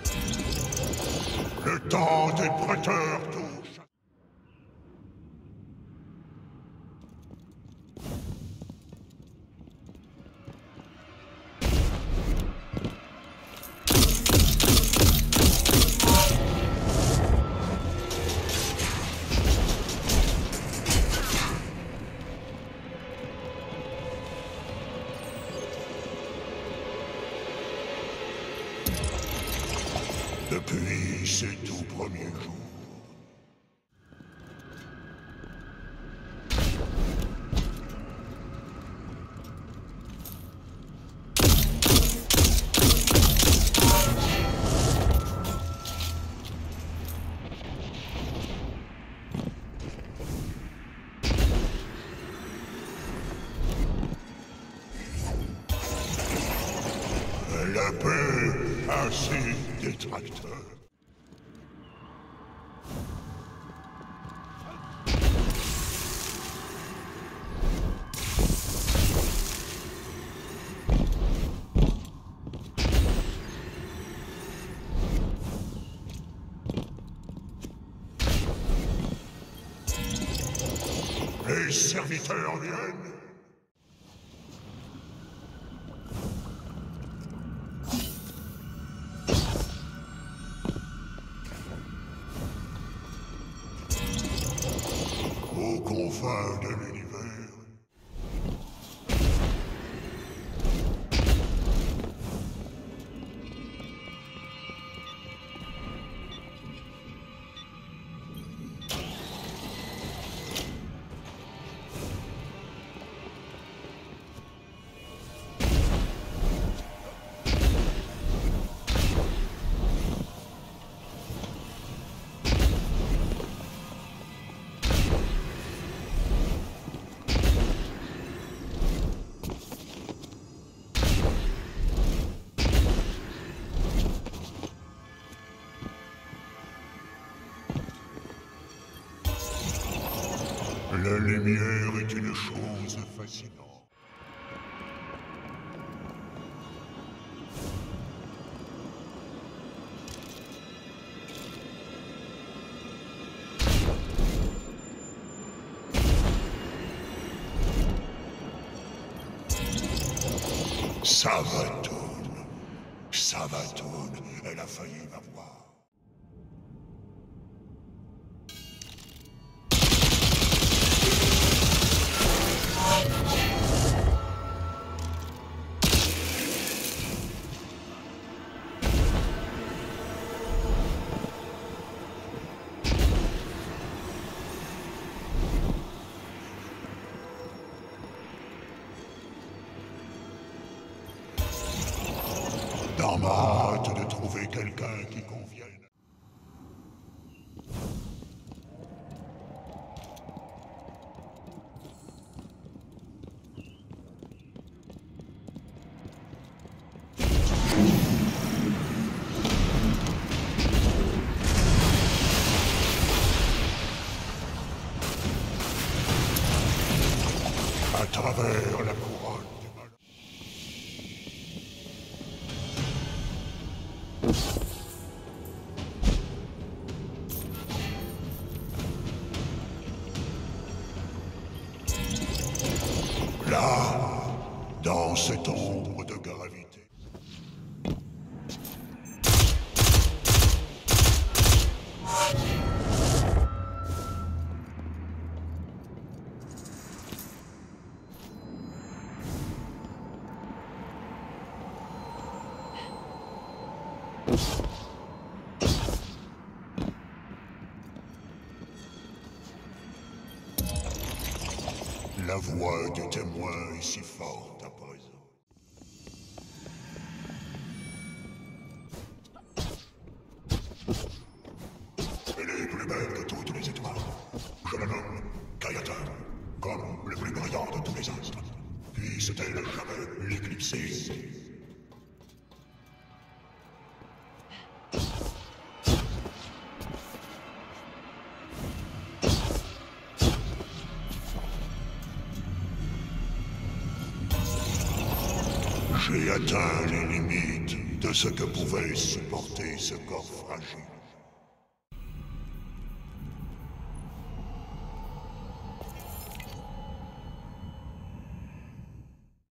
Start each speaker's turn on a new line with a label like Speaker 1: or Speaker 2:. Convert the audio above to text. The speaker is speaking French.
Speaker 1: Le temps des prêteurs touche. Depuis ses tout premiers jours. La paix a ses détracteurs. Les serviteurs viennent. Aux confins de l'univers. La lumière est une chose fascinante. Savathûn, elle a failli m'avoir. Dans ma hâte de trouver quelqu'un qui convienne. À travers la couronne du mal. Là, dans cette ombre de gravité. La voix du témoin est si forte à présent. Elle est plus belle que toutes les étoiles. Je la nomme Kayata, comme le plus brillant de tous les astres. Puisse-t-elle jamais l'éclipser? J'ai atteint les limites de de ce que pouvait supporter ce corps fragile.